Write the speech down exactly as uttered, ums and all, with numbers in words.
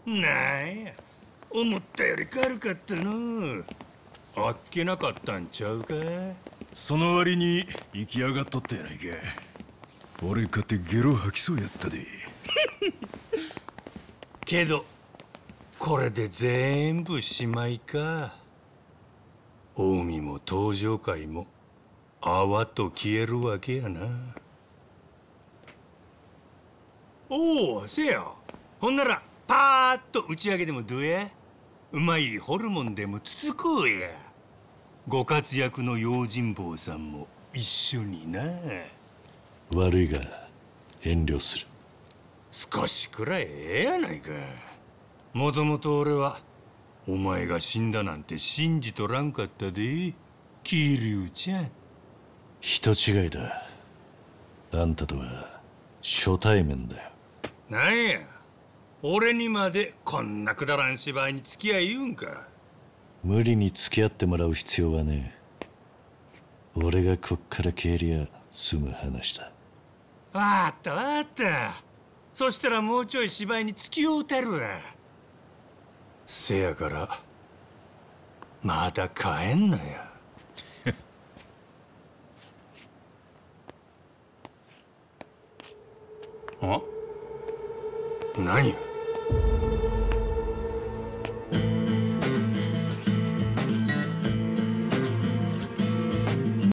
なんや、思ったより軽かったの。あっけなかったんちゃうか。 その割に生き上がっとったやないか。俺かてゲロ吐きそうやったで。 けどこれで全部しまいか。近江も東上界も泡と消えるわけやな。おお、せや。ほんならパーッと打ち上げでもどうや。うまいホルモンでもつつこうや。ご活躍の用心棒さんも一緒にな。 悪いが遠慮する。 少しくらいええやないか。もともと俺はお前が死んだなんて信じとらんかったで、桐生ちゃん。 人違いだ。あんたとは初対面だよ。 なんや、俺にまでこんなくだらん芝居に付き合い言うんか。 無理に付き合ってもらう必要はねえ。俺がこっから消えりゃ済む話だ。 わったわった。そしたらもうちょい芝居に付き合うたるわ。せやからまだ帰んなや。あ、なんや。